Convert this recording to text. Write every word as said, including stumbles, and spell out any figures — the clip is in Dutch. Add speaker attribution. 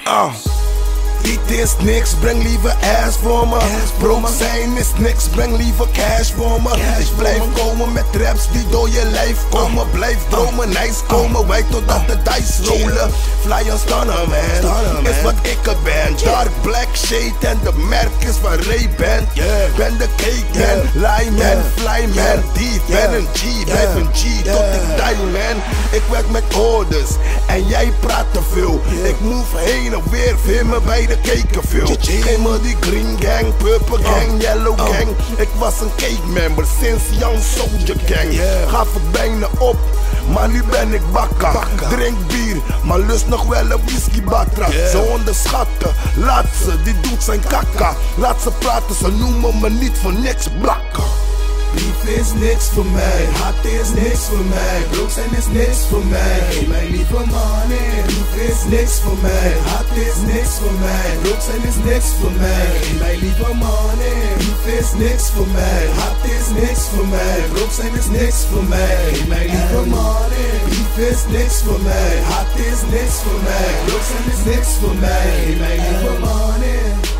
Speaker 1: Uh. Lied is niks, breng liever ass voor me. Broke zijn is niks, breng liever cash voor me. Ik blijf komen met raps die door je lijf komen. Blijf dromen, nice komen, wij totdat de dice rollen. Fly on Stunna man, is wat ik er ben. Dark black shade en de merk is van Ray-Ban. Ben de cake man, lie man, fly man. Die ben een G, blijf een G tot ik die man. Ik werk met orders en jij praat te veel. Ik move heen en weer, vind me bij de keken veel. Geef me die green gang, purple gang, yellow gang. Ik was een cake member sinds Young Soldier gang. Gaf het bijna op, maar nu ben ik bakker. Drink bier, maar lust nog wel een whisky batra. Ze onderschatten, laat ze, die doet zijn kakka. Laat ze praten, ze noemen me niet voor niks blakken. Lief is niks voor mij, hart is niks voor mij, broek zijn is niks voor mij. Geef mij lieve money. Lief is niks voor mij, hart is niks voor mij, broek zijn is niks voor mij. Geef mij lieve money. Lief is niks voor mij, hart is niks voor mij, broek zijn is niks voor mij. Geef mij lieve money. Lief is niks voor mij, hart is niks voor mij, broek zijn is niks voor mij. Geef mij lieve money.